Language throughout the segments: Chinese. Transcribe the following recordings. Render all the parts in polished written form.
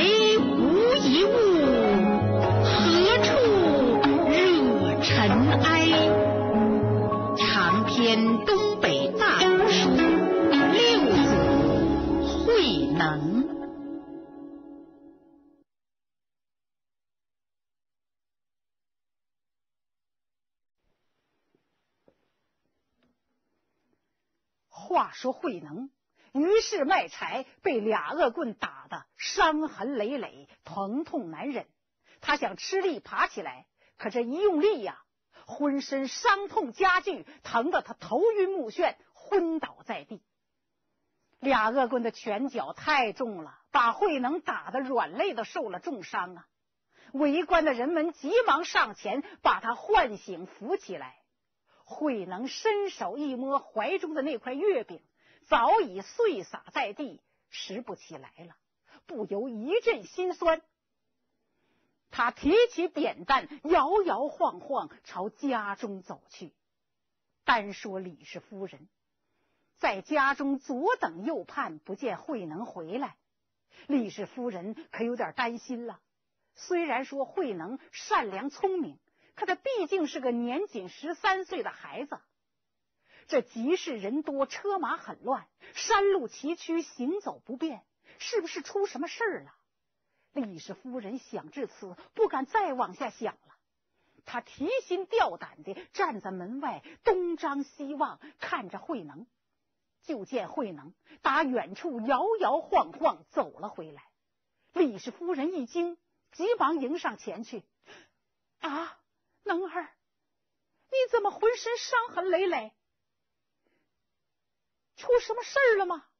为无一物，何处惹尘埃？长篇东北大古书《六祖慧能》。 话说慧能于是卖柴，被俩恶棍打得伤痕累累，疼痛难忍。他想吃力爬起来，可这一用力呀，浑身伤痛加剧，疼得他头晕目眩，昏倒在地。俩恶棍的拳脚太重了，把慧能打得软肋的受了重伤啊！围观的人们急忙上前把他唤醒扶起来。慧能伸手一摸怀中的那块月饼，早已碎洒在地，拾不起来了，不由一阵心酸。他提起扁担，摇摇晃晃朝家中走去。单说李氏夫人在家中左等右盼，不见慧能回来。李氏夫人可有点担心了。虽然说慧能善良聪明，可他毕竟是个年仅13岁的孩子。这集市人多，车马很乱，山路崎岖，行走不便，是不是出什么事儿了？李氏夫人想至此，不敢再往下想了。她提心吊胆地站在门外，东张西望，看着慧能。就见慧能打远处摇摇晃晃走了回来。李氏夫人一惊，急忙迎上前去：“啊，能儿，你怎么浑身伤痕累累？出什么事儿了吗？”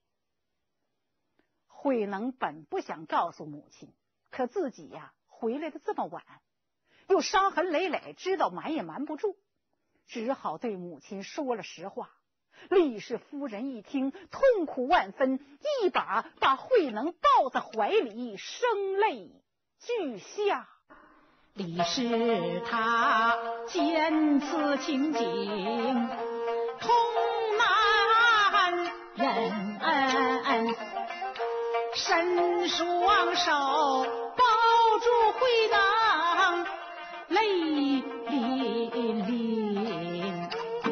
慧能本不想告诉母亲，可自己呀，回来的这么晚，又伤痕累累，知道瞒也瞒不住，只好对母亲说了实话。李氏夫人一听，痛苦万分，一把把慧能抱在怀里，声泪俱下。 李氏他见此情景，痛难忍，伸双手抱住慧能，泪淋淋。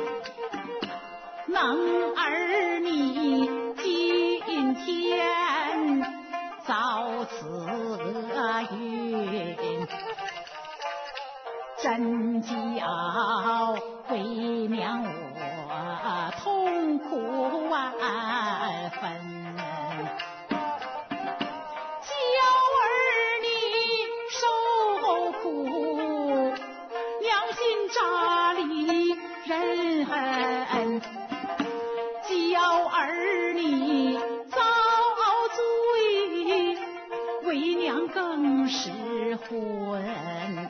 能儿你今天遭此运，真叫为娘我痛苦万分。娇儿你受苦，娘心扎里人，娇儿你遭罪，为娘更是昏。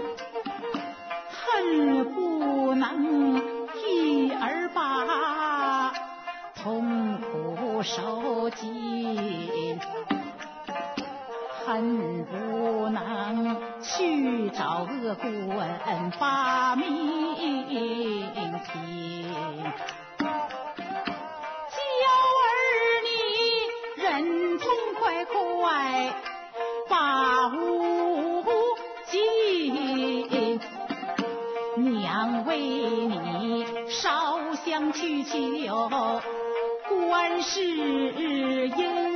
恨不能一儿把痛苦受尽，恨不能去找恶棍把命拼。娇儿你忍痛快快把无尽，娘为你烧香去求观世音。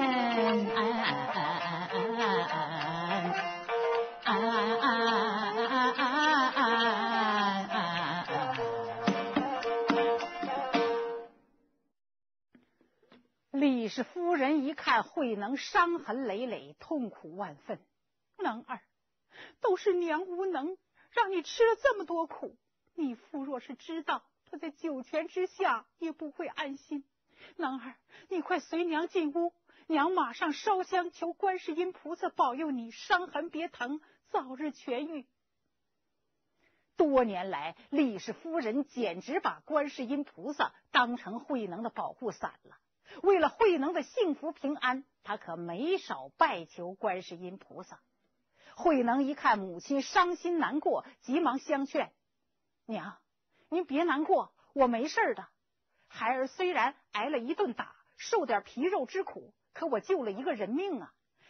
李氏夫人一看慧能伤痕累累，痛苦万分。能儿，都是娘无能，让你吃了这么多苦，你父若是知道，他在九泉之下也不会安心。能儿，你快随娘进屋，娘马上烧香求观世音菩萨保佑你伤痕别疼，早日痊愈。多年来，李氏夫人简直把观世音菩萨当成慧能的保护伞了。为了慧能的幸福平安，他可没少拜求观世音菩萨。慧能一看母亲伤心难过，急忙相劝：“娘，您别难过，我没事的。孩儿虽然挨了一顿打，受点皮肉之苦，可我救了一个人命啊！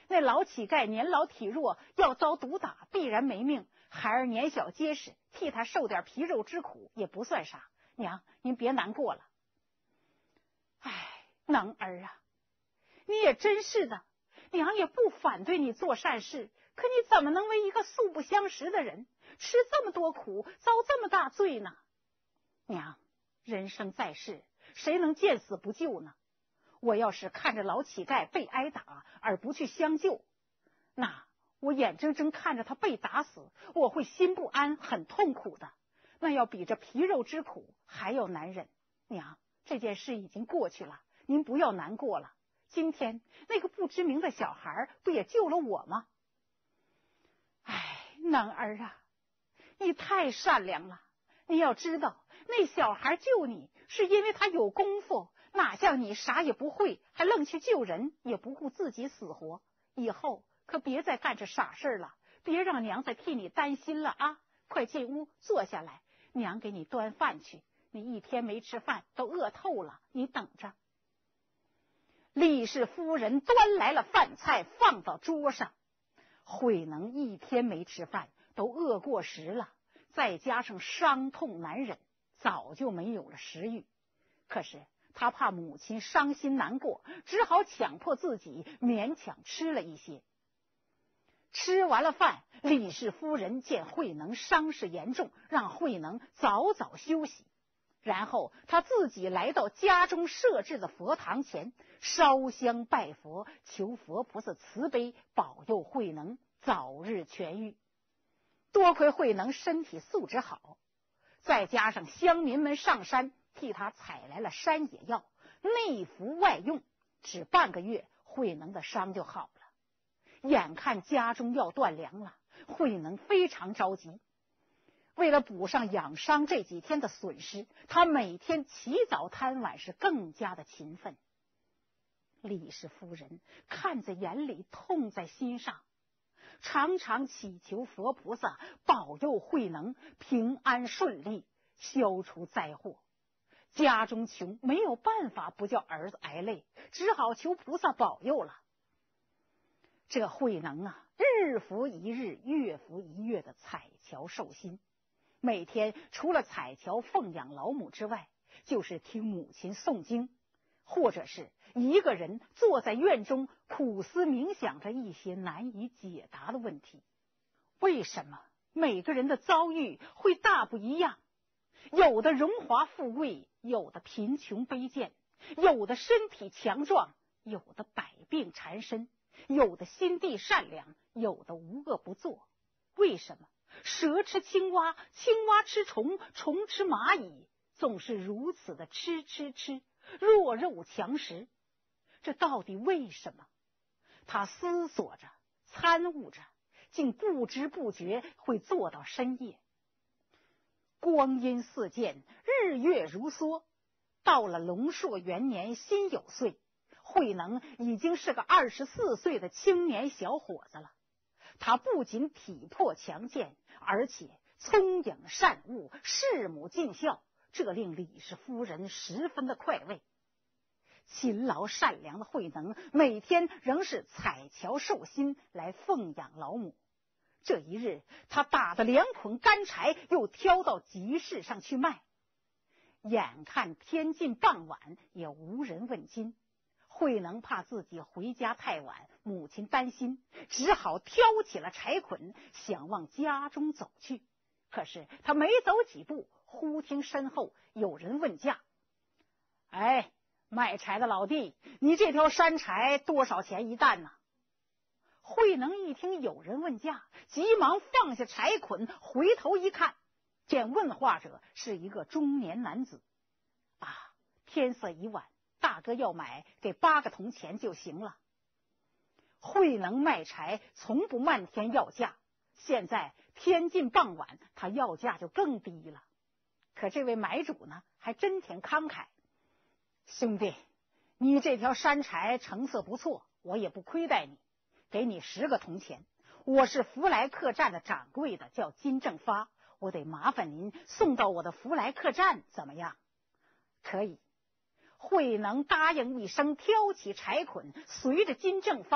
那老乞丐年老体弱，要遭毒打，必然没命。孩儿年小结实，替他受点皮肉之苦也不算啥。娘，您别难过了。哎，能儿啊，你也真是的，娘也不反对你做善事，可你怎么能为一个素不相识的人吃这么多苦，遭这么大罪呢？娘，人生在世，谁能见死不救呢？我要是看着老乞丐被挨打而不去相救，那我眼睁睁看着他被打死，我会心不安，很痛苦的。那要比这皮肉之苦还要难忍。娘，这件事已经过去了，您不要难过了。今天那个不知名的小孩不也救了我吗？哎，能儿啊，你太善良了。你要知道，那小孩救你是因为他有功夫，哪像你啥也不会，还愣去救人，也不顾自己死活。以后可别再干这傻事了，别让娘再替你担心了啊！快进屋坐下来，娘给你端饭去。你一天没吃饭，都饿透了，你等着。李氏夫人端来了饭菜，放到桌上。慧能一天没吃饭，都饿过食了，再加上伤痛难忍，早就没有了食欲。可是他怕母亲伤心难过，只好强迫自己勉强吃了一些。吃完了饭，李氏夫人见慧能伤势严重，让慧能早早休息。然后他自己来到家中设置的佛堂前，烧香拜佛，求佛菩萨慈悲，保佑慧能早日痊愈。多亏慧能身体素质好，再加上乡民们上山替他采来了山野药，内服外用，只半个月，慧能的伤就好了。眼看家中要断粮了，慧能非常着急。为了补上养伤这几天的损失，他每天起早贪晚，是更加的勤奋。李氏夫人看在眼里，痛在心上，常常祈求佛菩萨保佑慧能平安顺利，消除灾祸。家中穷，没有办法不叫儿子挨累，只好求菩萨保佑了。这慧能啊，日复一日，月复一月的采樵寿心。每天除了采樵奉养老母之外，就是听母亲诵经，或者是一个人坐在院中苦思冥想着一些难以解答的问题。为什么每个人的遭遇会大不一样？有的荣华富贵，有的贫穷卑贱，有的身体强壮，有的百病缠身，有的心地善良，有的无恶不作。为什么蛇吃青蛙，青蛙吃虫，虫吃蚂蚁，总是如此的吃，弱肉强食？这到底为什么？他思索着，参悟着，竟不知不觉会做到深夜。光阴似箭，日月如梭，到了龙朔元年辛酉岁，慧能已经是个24岁的青年小伙子了。他不仅体魄强健，而且聪颖善悟，弑母尽孝，这令李氏夫人十分的快慰。勤劳善良的慧能每天仍是采樵寿薪来奉养老母。这一日，他打的2捆干柴又挑到集市上去卖。眼看天近傍晚，也无人问津。慧能怕自己回家太晚，母亲担心，只好挑起了柴捆，想往家中走去。可是他没走几步，忽听身后有人问价：“哎，卖柴的老弟，你这条山柴多少钱一担呢？”慧能一听有人问价，急忙放下柴捆，回头一看，见问话者是一个中年男子。啊，天色已晚，大哥要买，给8个铜钱就行了。慧能卖柴从不漫天要价，现在天近傍晚，他要价就更低了。可这位买主呢，还真挺慷慨。兄弟，你这条山柴成色不错，我也不亏待你，给你10个铜钱。我是福来客栈的掌柜的，叫金正发，我得麻烦您送到我的福来客栈，怎么样？可以。慧能答应一声，挑起柴捆，随着金正发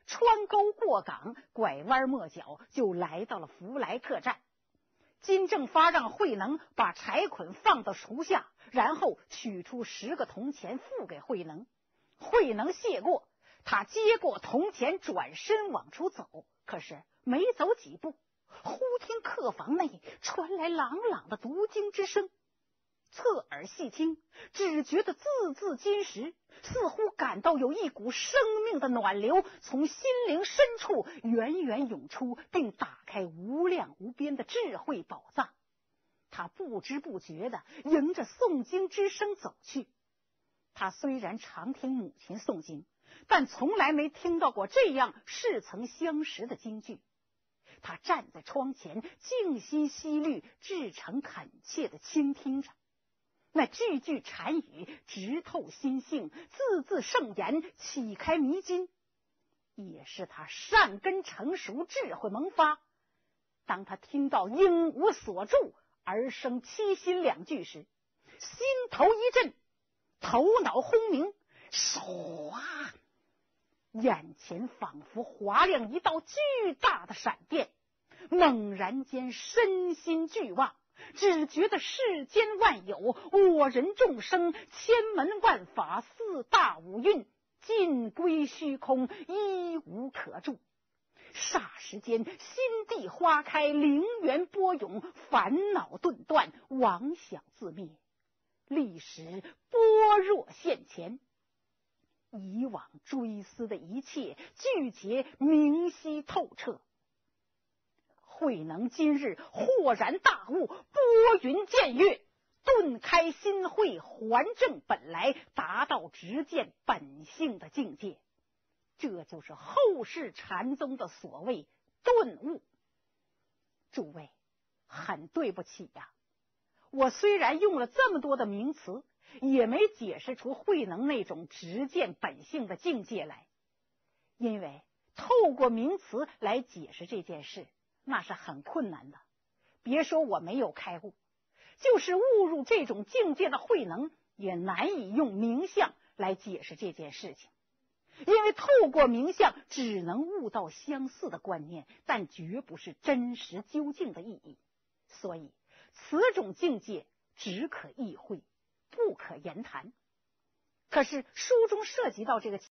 穿沟过岗，拐弯抹角就来到了福来客栈。金正发让慧能把柴捆放到厨下，然后取出10个铜钱付给慧能。慧能谢过，他接过铜钱转身往出走，可是没走几步，忽听客房内传来朗朗的读经之声。侧耳细听，只觉得字字金石，似乎感到有一股生命的暖流从心灵深处源源涌出，并打开无量无边的智慧宝藏。他不知不觉地迎着诵经之声走去。他虽然常听母亲诵经，但从来没听到过这样似曾相识的经句。他站在窗前，静心息虑，至诚恳切地倾听着。那句句禅语直透心性，字字圣言，启开迷津，也是他善根成熟，智慧萌发。当他听到应无所住而生七心2句时，心头一震，头脑轰鸣，唰，眼前仿佛划亮一道巨大的闪电，猛然间身心俱忘，只觉得世间万有，我人众生，千门万法，4大5蕴，尽归虚空，一无可住。霎时间，心地花开，灵源波涌，烦恼顿断，妄想自灭，立时般若现前，以往追思的一切俱皆明晰透彻。慧能今日豁然大悟，拨云见月，顿开心慧，还正本来，达到直见本性的境界。这就是后世禅宗的所谓顿悟。诸位，很对不起呀，我虽然用了这么多的名词，也没解释出慧能那种直见本性的境界来。因为透过名词来解释这件事，那是很困难的。别说我没有开悟，就是悟入这种境界的慧能，也难以用名相来解释这件事情。因为透过名相只能悟到相似的观念，但绝不是真实究竟的意义。所以此种境界只可意会，不可言谈。可是书中涉及到这个